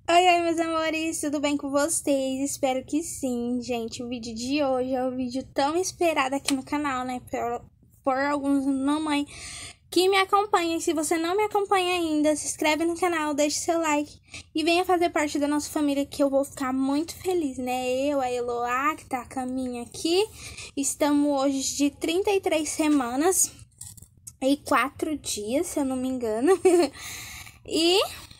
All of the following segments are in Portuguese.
Oi, meus amores, tudo bem com vocês? Espero que sim, gente. O vídeo de hoje é o vídeo tão esperado aqui no canal, né? Por alguns mamães que me acompanham. E se você não me acompanha ainda, se inscreve no canal, deixe seu like e venha fazer parte da nossa família, que eu vou ficar muito feliz, né? Eu, a Eloá, que tá a caminho aqui, estamos hoje de 33 semanas e 4 dias, se eu não me engano. E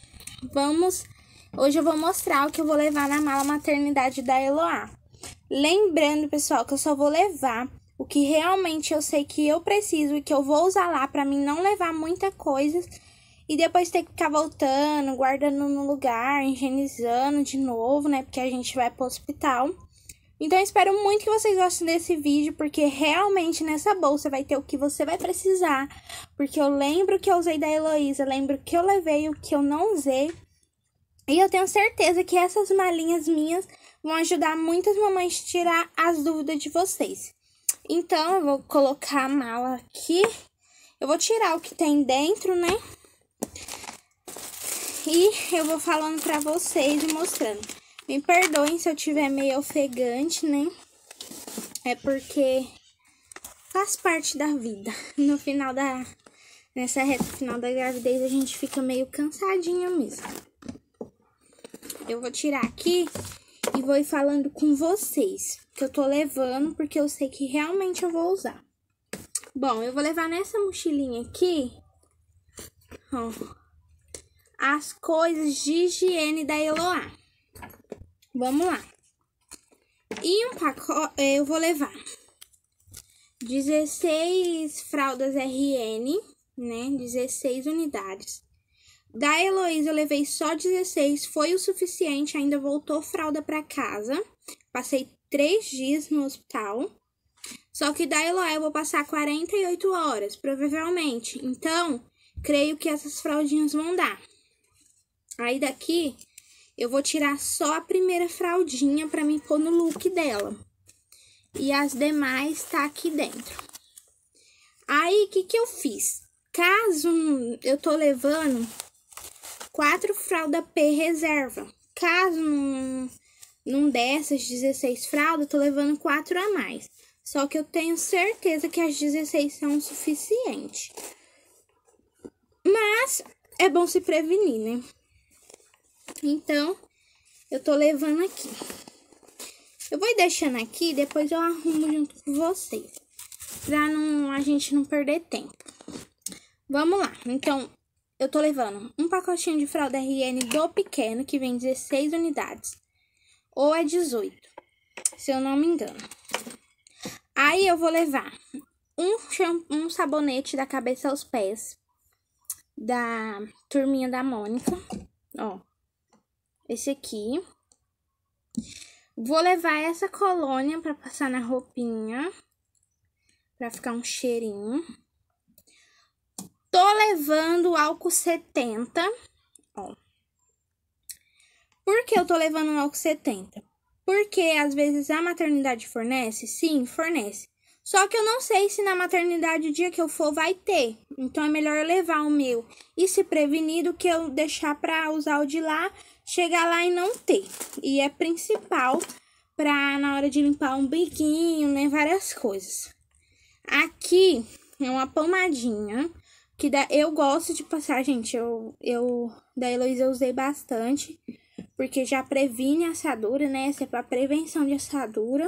hoje eu vou mostrar o que eu vou levar na mala maternidade da Eloá. Lembrando, pessoal, que eu só vou levar o que realmente eu sei que eu preciso e que eu vou usar lá, pra mim não levar muita coisa e depois ter que ficar voltando, guardando no lugar, higienizando de novo, né? Porque a gente vai pro hospital. Então, eu espero muito que vocês gostem desse vídeo, porque realmente nessa bolsa vai ter o que você vai precisar. Porque eu lembro que eu usei da Heloísa, lembro que eu levei o que eu não usei. E eu tenho certeza que essas malinhas minhas vão ajudar muitas mamães a tirar as dúvidas de vocês. Então, eu vou colocar a mala aqui. Eu vou tirar o que tem dentro, né? E eu vou falando pra vocês e mostrando. Me perdoem se eu tiver meio ofegante, né? É porque faz parte da vida. Nessa reta final da gravidez, a gente fica meio cansadinha mesmo. Eu vou tirar aqui e vou ir falando com vocês que eu tô levando, porque eu sei que realmente eu vou usar. Bom, eu vou levar nessa mochilinha aqui, ó, as coisas de higiene da Eloá. Vamos lá. E um pacote, eu vou levar 16 fraldas RN, né, 16 unidades. Da Heloísa eu levei só 16, foi o suficiente, ainda voltou fralda pra casa. Passei 3 dias no hospital. Só que da Eloá eu vou passar 48 horas, provavelmente. Então, creio que essas fraldinhas vão dar. Aí daqui, eu vou tirar só a primeira fraldinha pra me pôr no look dela. E as demais tá aqui dentro. Aí, o que eu fiz? Caso eu tô levando 4 fraldas P reserva. Caso não dessas 16 fraldas, eu tô levando 4 a mais. Só que eu tenho certeza que as 16 são o suficiente. Mas é bom se prevenir, né? Então, eu tô levando aqui. Eu vou deixando aqui, depois eu arrumo junto com vocês. Pra a gente não perder tempo. Vamos lá. Então, eu tô levando um pacotinho de fralda RN do pequeno, que vem 16 unidades. Ou é 18, se eu não me engano. Aí, eu vou levar um sabonete da cabeça aos pés, da turminha da Mônica. Ó, esse aqui. Vou levar essa colônia pra passar na roupinha, pra ficar um cheirinho. Tô levando álcool 70, ó. Por que eu tô levando um álcool 70? Porque às vezes a maternidade fornece? Sim, fornece. Só que eu não sei se na maternidade o dia que eu for vai ter. Então é melhor eu levar o meu e se prevenir do que eu deixar pra usar o de lá, chegar lá e não ter. E é principal pra na hora de limpar um biquinho, né, várias coisas. Aqui é uma pomadinha que eu gosto de passar, gente. Da Heloísa eu usei bastante, porque já previne assadura, né? Essa é pra prevenção de assadura.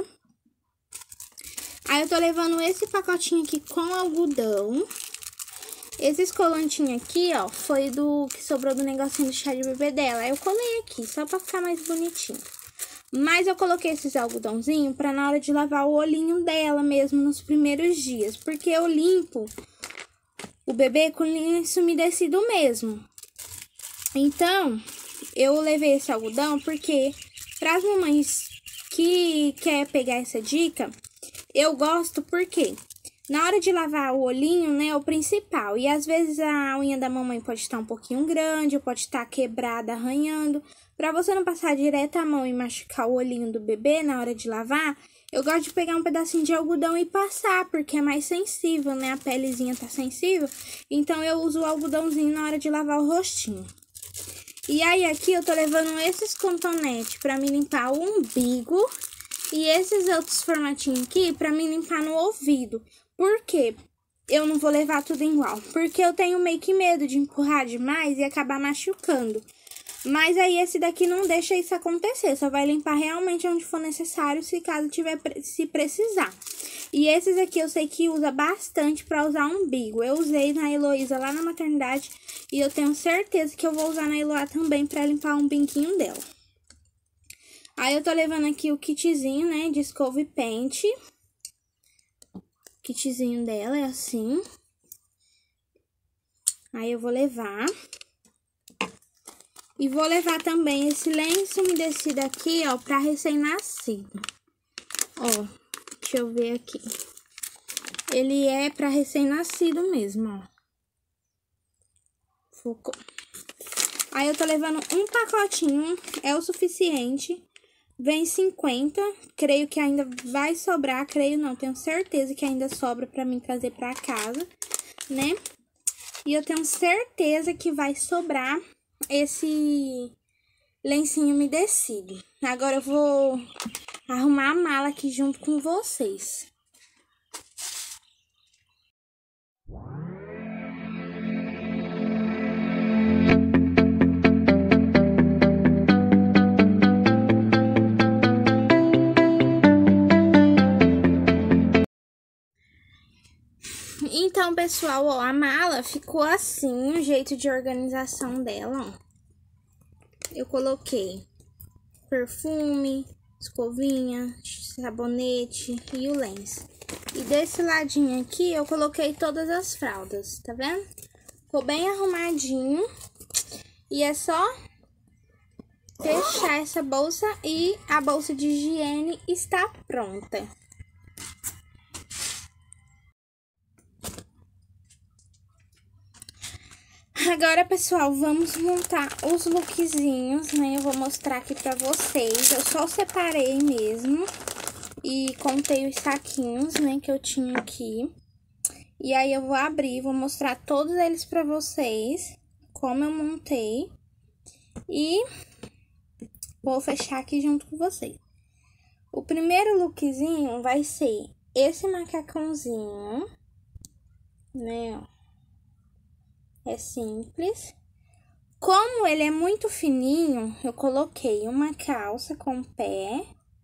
Aí eu tô levando esse pacotinho aqui com algodão. Esse escolantinho aqui, ó, foi do que sobrou do negocinho do chá de bebê dela. Aí eu colei aqui, só pra ficar mais bonitinho. Mas eu coloquei esses algodãozinhos pra na hora de lavar o olhinho dela mesmo nos primeiros dias. Porque eu limpo o bebê com lenço umedecido mesmo. Então, eu levei esse algodão porque para as mamães que quer pegar essa dica, eu gosto porque na hora de lavar o olhinho, né, é o principal. E às vezes a unha da mamãe pode estar um pouquinho grande, pode estar quebrada, arranhando. Para você não passar direto a mão e machucar o olhinho do bebê na hora de lavar, eu gosto de pegar um pedacinho de algodão e passar, porque é mais sensível, né? A pelezinha tá sensível. Então, eu uso o algodãozinho na hora de lavar o rostinho. E aí, aqui eu tô levando esses cotonetes pra me limpar o umbigo. E esses outros formatinhos aqui pra me limpar no ouvido. Por quê? Eu não vou levar tudo igual. Porque eu tenho meio que medo de empurrar demais e acabar machucando. Mas aí esse daqui não deixa isso acontecer. Só vai limpar realmente onde for necessário, se precisar. E esses aqui eu sei que usa bastante pra usar umbigo. Eu usei na Heloísa lá na maternidade. E eu tenho certeza que eu vou usar na Eloá também pra limpar o umbiguinho dela. Aí eu tô levando aqui o kitzinho, né, de escova e pente. O kitzinho dela é assim. Aí eu vou levar. E vou levar também esse lenço umedecido aqui, ó, pra recém-nascido. Ó, deixa eu ver aqui. Ele é pra recém-nascido mesmo, ó. Focou. Aí eu tô levando um pacotinho, é o suficiente. Vem 50, creio que ainda vai sobrar, creio não, tenho certeza que ainda sobra pra mim trazer pra casa, né? E eu tenho certeza que vai sobrar esse lencinho umedecido. Agora eu vou arrumar a mala aqui junto com vocês. Então, pessoal, ó, a mala ficou assim, o jeito de organização dela, ó. Eu coloquei perfume, escovinha, sabonete e o lenço. E desse ladinho aqui, eu coloquei todas as fraldas, tá vendo? Ficou bem arrumadinho. E é só fechar essa bolsa e a bolsa de higiene está pronta. Agora, pessoal, vamos montar os lookzinhos, né? Eu vou mostrar aqui pra vocês. Eu só separei mesmo e contei os saquinhos, né, que eu tinha aqui. E aí, eu vou abrir, vou mostrar todos eles pra vocês, como eu montei. E vou fechar aqui junto com vocês. O primeiro lookzinho vai ser esse macacãozinho, né, ó. É simples. Como ele é muito fininho, eu coloquei uma calça com pé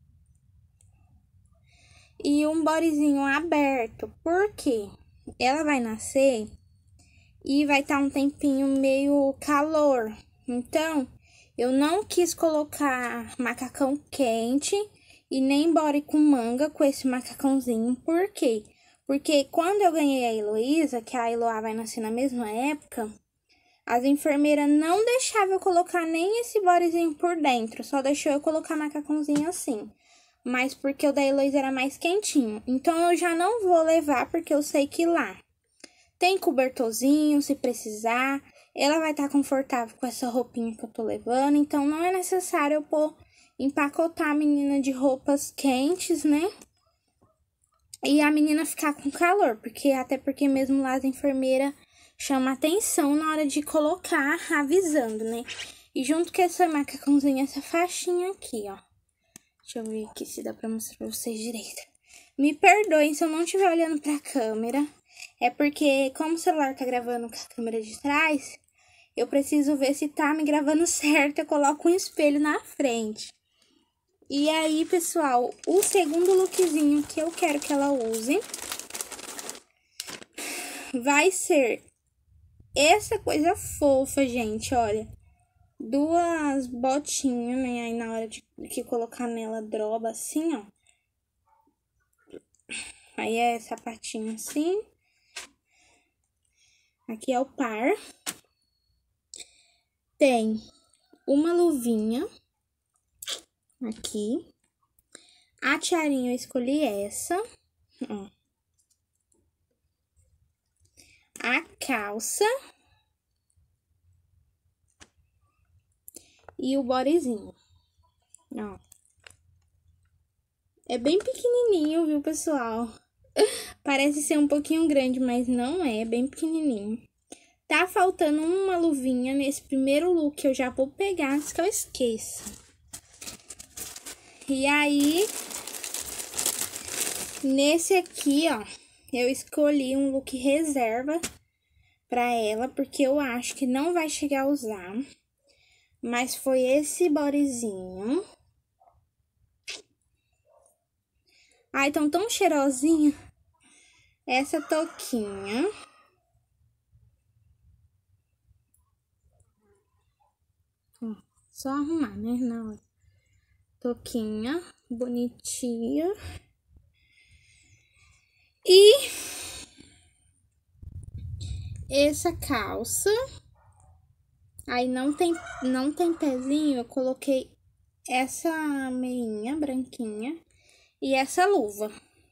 e um bodyzinho aberto. Por quê? Ela vai nascer e vai estar um tempinho meio calor. Então, eu não quis colocar macacão quente e nem body com manga com esse macacãozinho. Por quê? Porque quando eu ganhei a Heloísa, que a Eloá vai nascer na mesma época, as enfermeiras não deixavam eu colocar nem esse bodyzinho por dentro, só deixou eu colocar macacãozinho assim. Mas porque o da Heloísa era mais quentinho. Então, eu já não vou levar, porque eu sei que lá tem cobertorzinho, se precisar. Ela vai estar confortável com essa roupinha que eu tô levando. Então, não é necessário eu empacotar a menina de roupas quentes, né? E a menina ficar com calor, até porque mesmo lá as enfermeiras chamam atenção na hora de colocar, avisando, né? E junto com essa macacãozinha, essa faixinha aqui, ó. Deixa eu ver aqui se dá pra mostrar pra vocês direito. Me perdoem se eu não estiver olhando pra câmera. É porque, como o celular tá gravando com a câmera de trás, eu preciso ver se tá me gravando certo. Eu coloco um espelho na frente. E aí, pessoal, o segundo lookzinho que eu quero que ela use vai ser essa coisa fofa, gente, olha. Duas botinhas, né? Aí na hora de colocar nela droba assim, ó. Aí é sapatinho assim. Aqui é o par. Tem uma luvinha aqui. A tiarinha eu escolhi essa, ó. A calça. E o bodyzinho, ó. É bem pequenininho, viu, pessoal? Parece ser um pouquinho grande, mas não é bem pequenininho. Tá faltando uma luvinha nesse primeiro look, que eu já vou pegar antes que eu esqueça. E aí, nesse aqui, ó, eu escolhi um look reserva pra ela, porque eu acho que não vai chegar a usar. Mas foi esse bodyzinho. Ai, tão cheirosinha. Essa touquinha. Ó, só arrumar, né? Na hora. Touquinha bonitinha. E essa calça. Aí não tem pezinho, eu coloquei essa meinha branquinha e essa luva.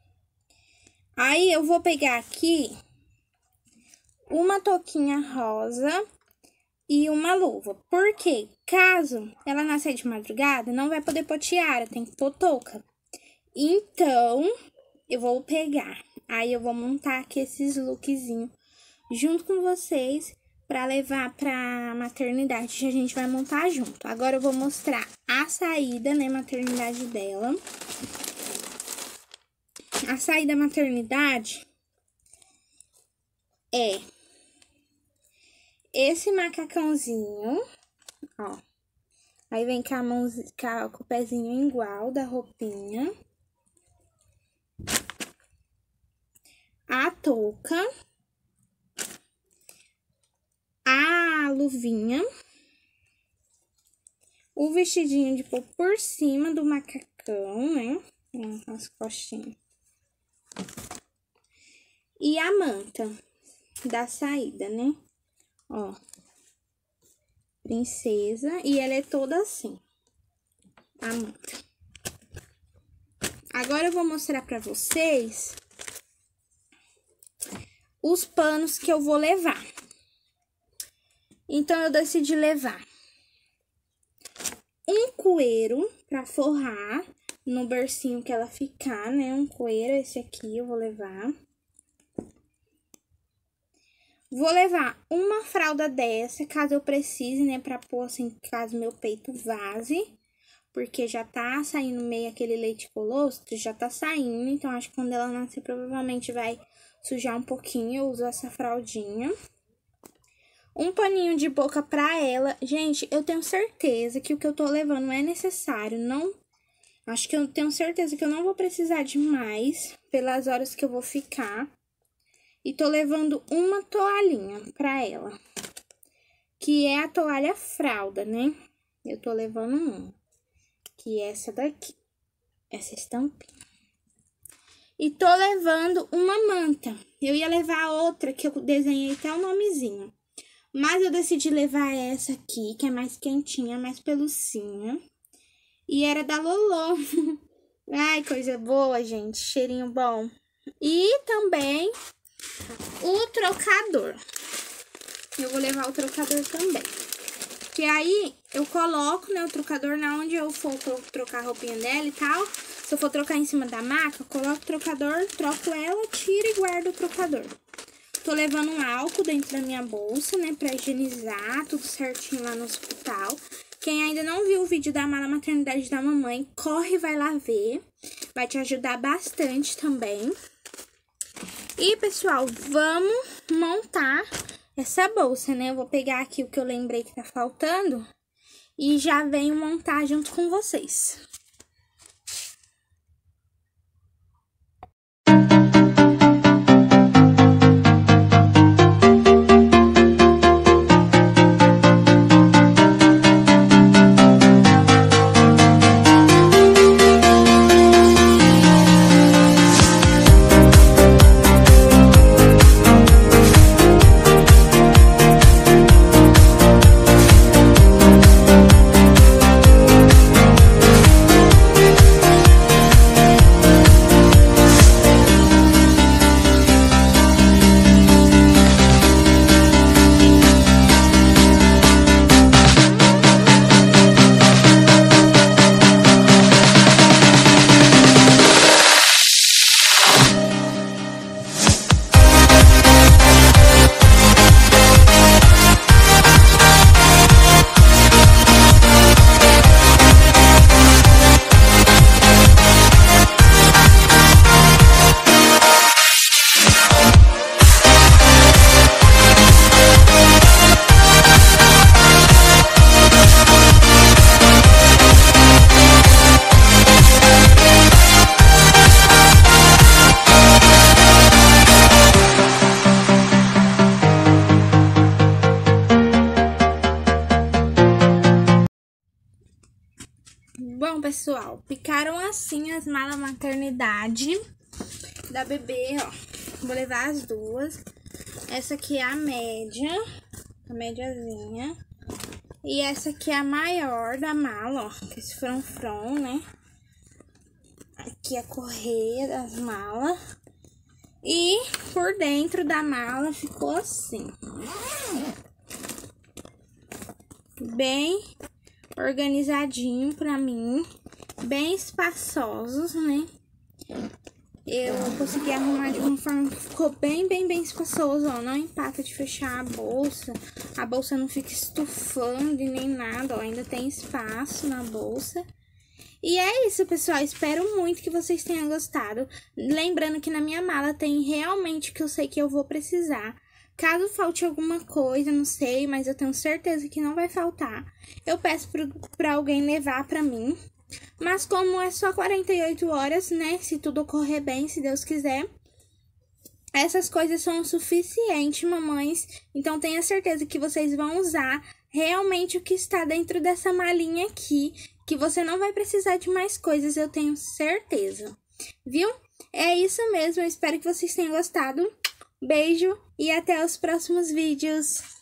Aí eu vou pegar aqui uma touquinha rosa e uma luva. Porque caso ela nascer de madrugada, não vai poder pôr tiara, tem que pôr touca. Então, eu vou pegar. Aí eu vou montar aqui esses lookzinhos junto com vocês pra levar pra maternidade, a gente vai montar junto. Agora eu vou mostrar a saída, né, maternidade dela. A saída maternidade é esse macacãozinho, ó. Aí vem com a mãozinha, com o pezinho igual da roupinha. A touca. A luvinha. O vestidinho de pôr por cima do macacão, né? As costinhas. E a manta da saída, né? Ó. Princesa. E ela é toda assim. A manta. Agora eu vou mostrar pra vocês os panos que eu vou levar. Então, eu decidi levar um coeiro pra forrar no bercinho que ela ficar, né? Um coeiro, esse aqui eu vou levar. Vou levar uma fralda dessa, caso eu precise, né? Pra pôr assim, caso meu peito vaze. Porque já tá saindo meio aquele leite colostro, já tá saindo. Então, acho que quando ela nascer, provavelmente vai sujar um pouquinho. Eu uso essa fraldinha. Um paninho de boca pra ela. Gente, eu tenho certeza que o que eu tô levando é necessário. Não, acho que eu tenho certeza que eu não vou precisar de mais pelas horas que eu vou ficar. E tô levando uma toalhinha pra ela, que é a toalha fralda, né? Eu tô levando uma, que é essa daqui, essa estampinha. E tô levando uma manta. Eu ia levar outra, que eu desenhei até o nomezinho. Mas eu decidi levar essa aqui, que é mais quentinha, mais pelucinha. E era da Lolô. Ai, coisa boa, gente. Cheirinho bom. E também o trocador. Eu vou levar o trocador também. Que aí eu coloco, né, o trocador na onde eu for trocar a roupinha dela e tal. Se eu for trocar em cima da maca, eu coloco o trocador, troco ela, tiro e guardo o trocador. Tô levando um álcool dentro da minha bolsa, né, pra higienizar tudo certinho lá no hospital. Quem ainda não viu o vídeo da mala maternidade da mamãe, corre e vai lá ver. Vai te ajudar bastante também. E, pessoal, vamos montar essa bolsa, né? Eu vou pegar aqui o que eu lembrei que tá faltando e já venho montar junto com vocês. Bom, pessoal, ficaram assim as malas maternidade da bebê, ó. Vou levar as duas. Essa aqui é a média, a médiazinha. E essa aqui é a maior da mala, ó. Esse front, né? Aqui a correia das malas. E por dentro da mala ficou assim. Bem organizadinho pra mim. Bem espaçosos, né? Eu consegui arrumar de uma forma que ficou bem espaçoso, ó. Não empata de fechar a bolsa. A bolsa não fica estufando e nem nada, ó. Ainda tem espaço na bolsa. E é isso, pessoal. Espero muito que vocês tenham gostado. Lembrando que na minha mala tem realmente o que eu sei que eu vou precisar. Caso falte alguma coisa, não sei, mas eu tenho certeza que não vai faltar. Eu peço pra alguém levar pra mim. Mas como é só 48 horas, né? Se tudo correr bem, se Deus quiser. Essas coisas são o suficiente, mamães. Então tenha certeza que vocês vão usar realmente o que está dentro dessa malinha aqui. Que você não vai precisar de mais coisas, eu tenho certeza. Viu? É isso mesmo, eu espero que vocês tenham gostado. Beijo e até os próximos vídeos.